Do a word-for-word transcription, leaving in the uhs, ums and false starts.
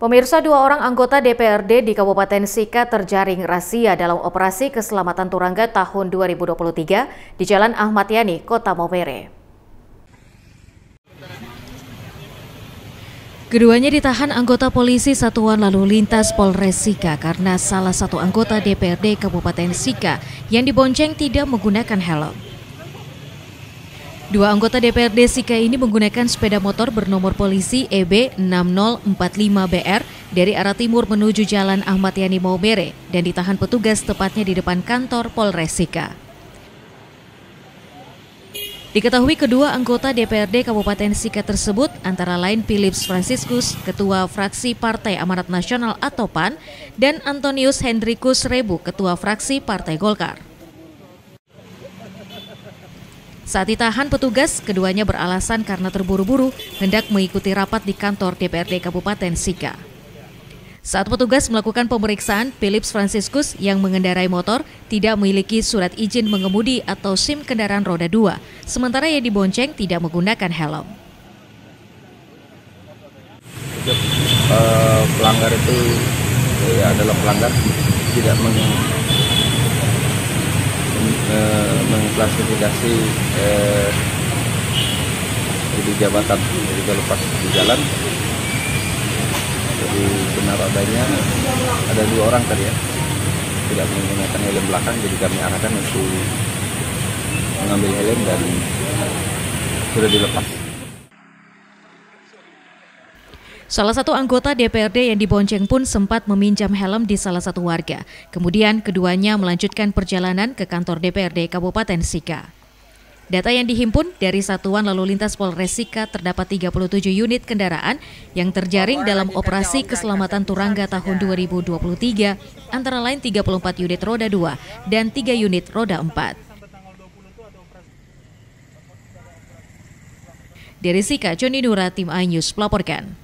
Pemirsa, dua orang anggota D P R D di Kabupaten Sika terjaring razia dalam operasi keselamatan turangga tahun dua ribu dua puluh tiga di Jalan Ahmad Yani, Kota Maumere. Keduanya ditahan anggota polisi Satuan Lalu Lintas Polres Sika karena salah satu anggota D P R D Kabupaten Sika yang dibonceng tidak menggunakan helm. Dua anggota D P R D Sika ini menggunakan sepeda motor bernomor polisi E B enam nol empat lima B R dari arah timur menuju Jalan Ahmad Yani Maumere dan ditahan petugas tepatnya di depan kantor Polres Sika. Diketahui kedua anggota D P R D Kabupaten Sika tersebut antara lain Philips Franciscus, Ketua Fraksi Partai Amanat Nasional atau P A N, dan Antonius Hendrikus Rebu, Ketua Fraksi Partai Golkar. Saat ditahan petugas, keduanya beralasan karena terburu-buru hendak mengikuti rapat di kantor D P R D Kabupaten Sika. Saat petugas melakukan pemeriksaan, Philips Franciscus yang mengendarai motor tidak memiliki surat izin mengemudi atau SIM kendaraan roda dua, sementara yang dibonceng tidak menggunakan helm. Uh, pelanggar itu ya, adalah pelanggar tidak meng mengklasifikasi eh, di jabatan, jadi lepas di jalan. Jadi benar adanya ada dua orang tadi ya tidak menggunakan helm belakang, jadi kami arahkan untuk mengambil helm dan sudah dilepas. Salah satu anggota D P R D yang dibonceng pun sempat meminjam helm di salah satu warga. Kemudian keduanya melanjutkan perjalanan ke kantor D P R D Kabupaten Sika. Data yang dihimpun dari Satuan Lalu Lintas Polres Sika terdapat tiga puluh tujuh unit kendaraan yang terjaring dalam operasi keselamatan turangga tahun dua ribu dua puluh tiga, antara lain tiga puluh empat unit roda dua dan tiga unit roda empat. Dari Sika, Joni Nura, Tim iNews melaporkan.